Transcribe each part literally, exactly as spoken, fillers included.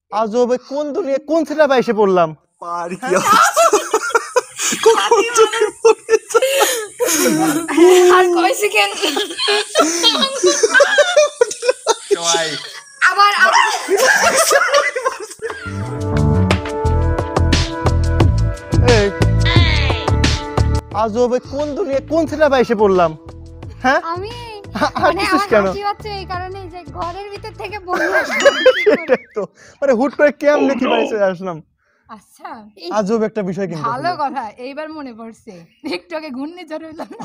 আজব কোন দুনিয়া কোন ছেলেটা এসে পড়লাম পার কি কখন চোখে পড়েছে আর কয় সেকেন্ড সবাই আবার এই আজব কোন দুনিয়া কোন ছেলেটা এসে পড়লাম হ্যাঁ আমি মানে আমার কেন হাসি হচ্ছে এই কারণে যে ঘরের ভিতর থেকে বললাম সেটাই তো মানে হুট করে কেমনে কি বাড়ি চলে আসলাম আচ্ছা আজব একটা বিষয় কিন্তু ভালো কথা এইবার মনে পড়ছে একটু আগে ঘূর্ণিঝড় হইল না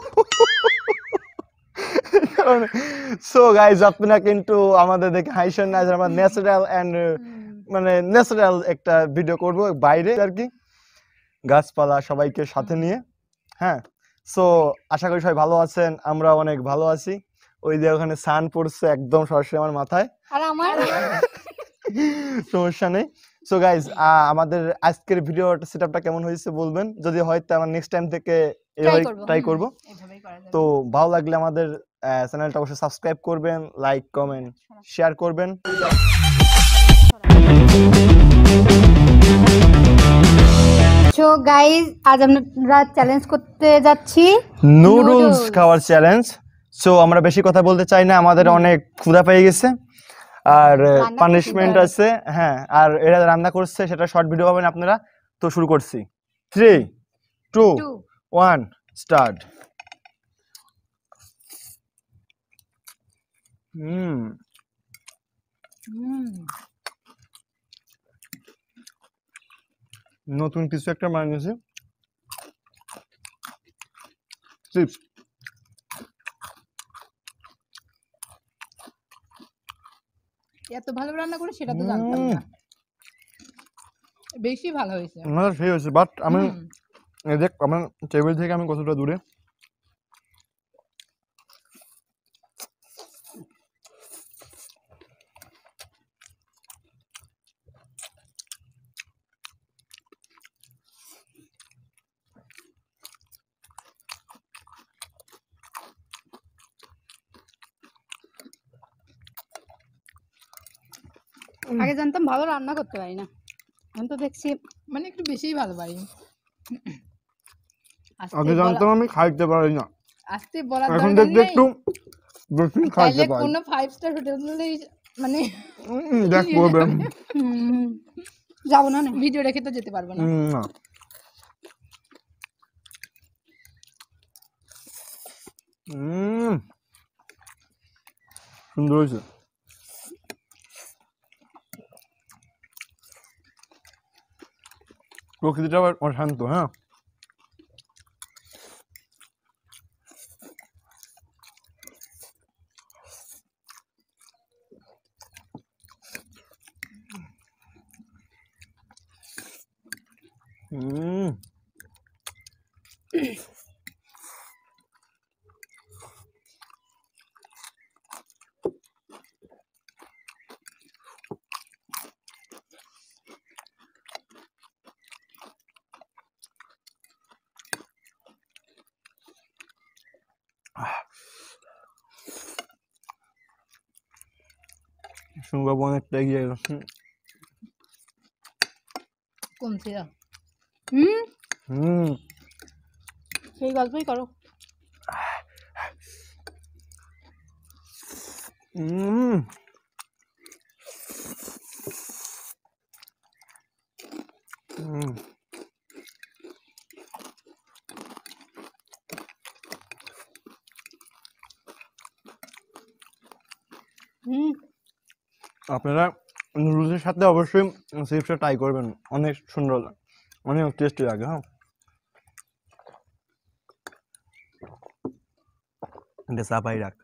সো গাইজ আপনারা কিন্তু আমাদের দেখে হাইশন না আমরা ন্যাচারাল এন্ড মানে ন্যাচারাল একটা ভিডিও করব বাইরে আর কি গাছপালা সবাইকে সাথে নিয়ে হ্যাঁ সো আশা করি সবাই ভালো আছেন আমরা অনেক ভালো আছি ওই যে ওখানে সান পড়ছে একদম সরাসরি আমার মাথায় আর আমার সমস্যা নেই সো গাইজ আমাদের আজকের ভিডিওটা সেটআপটা কেমন হয়েছে বলবেন যদি হয় তো আমরা নেক্সট টাইম থেকে এইভাবে ট্রাই করব এইভাবেই করা যাবে তো ভালো লাগলে আমাদের চ্যানেলটা অবশ্যই সাবস্ক্রাইব করবেন লাইক কমেন্ট শেয়ার করবেন সো গাইস আজ আমরা চ্যালেঞ্জ করতে যাচ্ছি নুডলস খাওয়ার চ্যালেঞ্জ সো আমরা বেশি কথা বলতে চাই না আমাদের অনেক ক্ষুধা পেয়ে গেছে আর পানিশমেন্ট আছে হ্যাঁ আর এরা রান্না করছে সেটা শর্ট ভিডিও পাবেন আপনারা তো শুরু করছি থ্রি টু ওয়ান স্টার্ট হুম নতুন কিছু একটা বানিয়েছি চিপস এত ভালো রান্না করে সেটা তো জানতাম না বেশি ভালো হয়েছে আমার সেই হয়েছে বাট আমি এই দেখ আমার টেবিল থেকে আমি কতটা দূরে আগে জানতাম ভালো রান্না করতে পারি না এখন তো দেখছি মানে একটু বেশিই ভালো পারি আগে জানতাম আমি খাইতে পারি না আস্তে বলার এখন দরকার দেখতে নেই একটু বেশি খাইতে তাইলে পারি কোনো ফাইভ স্টার হোটেলেই মানে দেখ করবে যাবো না না ভিডিও রেখে তো যেতে পারবো না না হুম সুন্দর হয়েছে প্রকৃতিটা আবার শান্ত হ্যাঁ হুম শুনবাবু অনেকটা এগিয়ে গেছে কমছে হুম হুম সেই গল্পই করো হুম হুম হুম আপনারা নুডলসের সাথে অবশ্যই চিপসটা ট্রাই করবেন অনেক সুন্দর লাগে অনেক টেস্টি লাগে হ্যাঁ এটা চাপাই রাখ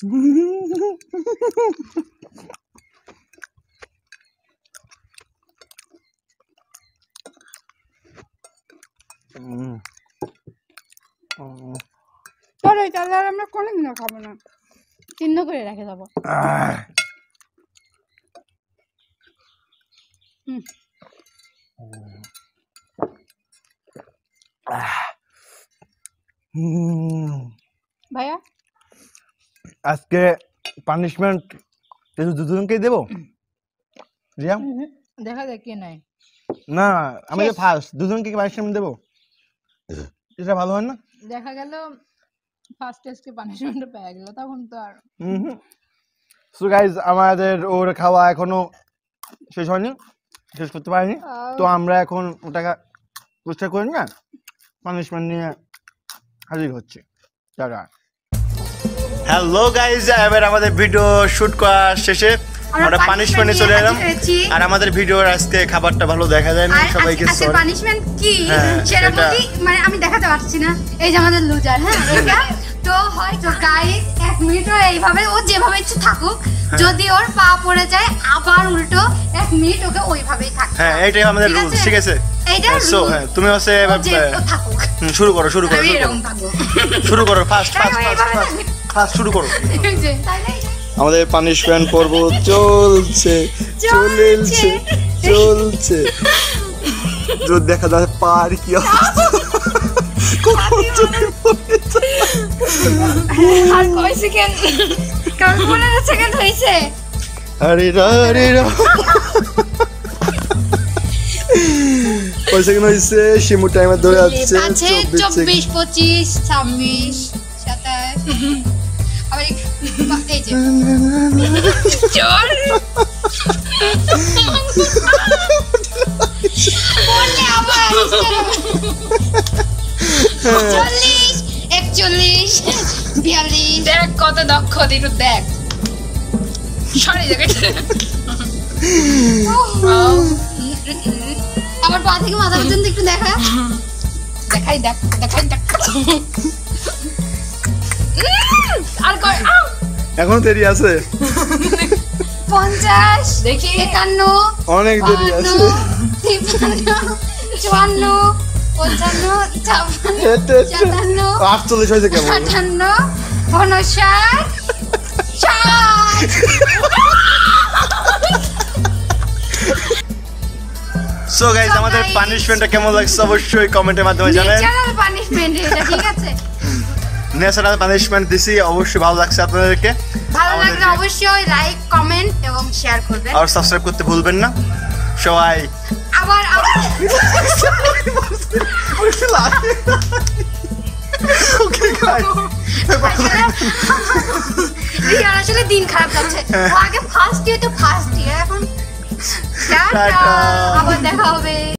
চলো তাহলে আর আমরা কোনোদিনও খাবো না, চিহ্ন করে রেখে দেবো। হুম ভাইয়া আজকে পানিশমেন্ট দুজনকেই দেবো রিয়া? দেখা যাক কে নাই। না আমি যে ফার্স্ট দুজনকে কি পানিশমেন্ট দেবো? এটা ভালো হয় না? দেখা গেল ফার্স্ট টেস্টে পানিশমেন্ট পেয়ে গেল, তখন তো আর সো গাইজ আমাদের ওর খাওয়া এখনো শেষ হয়নি, শেষ করতে পারিনি। তো আমরা এখন ওটাকে চেষ্টা করি না, পানিশমেন্ট নিয়ে হাজির হচ্ছে। টাটা। হ্যালো গাইজ, এবার আমাদের ভিডিও শুট করা শেষে আমরা পানিশমেন্টে চলে এলাম। আর আমাদের ভিডিওর আজকে খাবারটা ভালো দেখা যায় না, সবাইকে সরি। পানিশমেন্ট কি হ্যাঁ, সেটা এটা- বলি, মানে আমি দেখাতে পারছি না। এই যে আমাদের লুজার, হ্যাঁ এটা তো হয়তো গাইস এক মিনিটও এইভাবে ও যেভাবে ইচ্ছে থাকুক, যদি ওর পা পড়ে যায় আবার উল্টো এক মিনিট ওকে ওইভাবেই থাকতে হ্যাঁ, হবে। এইটাই আমাদের ঠিক রুলস, আছে? ঠিক আছে? এইটা সো rule। হ্যাঁ, তুমি হচ্ছে ও এবার যে ও থাকুক, হুম, শুরু করো শুরু করো আমি শুরু করো। এরকম থাকবো। শুরু করো ফার্স্ট তাই ফার্স্ট ও ফার্স্ট এইভাবে থাকবে। ফার্স্ট শুরু করো। এই যে, তাই না? আমাদের পানিশমেন্ট পর্ব চলছে চলছে চলছে। जो देखा जाए पार किया আর কয় সেকেন্ড? কারণ পনেরো সেকেন্ড হয়েছে। আরে রা রে রা কয় সেকেন্ড হইছে শিমু টাইমার ধরে আছে আছে চব্বিশ পঁচিশ ছাব্বিশ সাতাশ আবার এক- এই যে চল বললে আবার চল্লিশ একচল্লিশ বিয়াল্লিশ। দেখ কত দক্ষ, একটু দেখ সরি দেখে আবার পা থেকে মাথা পর্যন্ত একটু দেখা। দেখাই দেখ দেখাই দেখ আর কয় আউ! এখন দেরি আছে পঞ্চাশ দেখি একান্ন অনেক দেরি আছে তিপ্পান্ন চুয়ান্ন পঞ্চান্ন ছাপ্পান্ন হেঁটে হেঁটে সাতান্ন আটচল্লিশ হয়েছে কেমন আটান্ন উনষাট ষাট। সো গাইস, So আমাদের guys- পানিশমেন্টটা কেমন লাগছে অবশ্যই কমেন্টের মাধ্যমে জানান। ন্যাচারাল পানিশমেন্ট এটা, ঠিক আছে? ন্যাচারাল পানিশমেন্ট দিছি, অবশ্যই ভালো লাগছে আপনাদেরকে। ভালো লাগলে আমাদেরকে- অবশ্যই লাইক কমেন্ট এবং শেয়ার করবেন। আর সাবস্ক্রাইব করতে ভুলবেন না সবাই। আবার আবার ওকে গাইস, রিয়ার আসলে দিন খারাপ যাচ্ছে। ও আগে ফার্স্ট ইয়ার তো ফার্স্ট ইয়ার, এখন টাটা। টাটা। আবার দেখা হবে।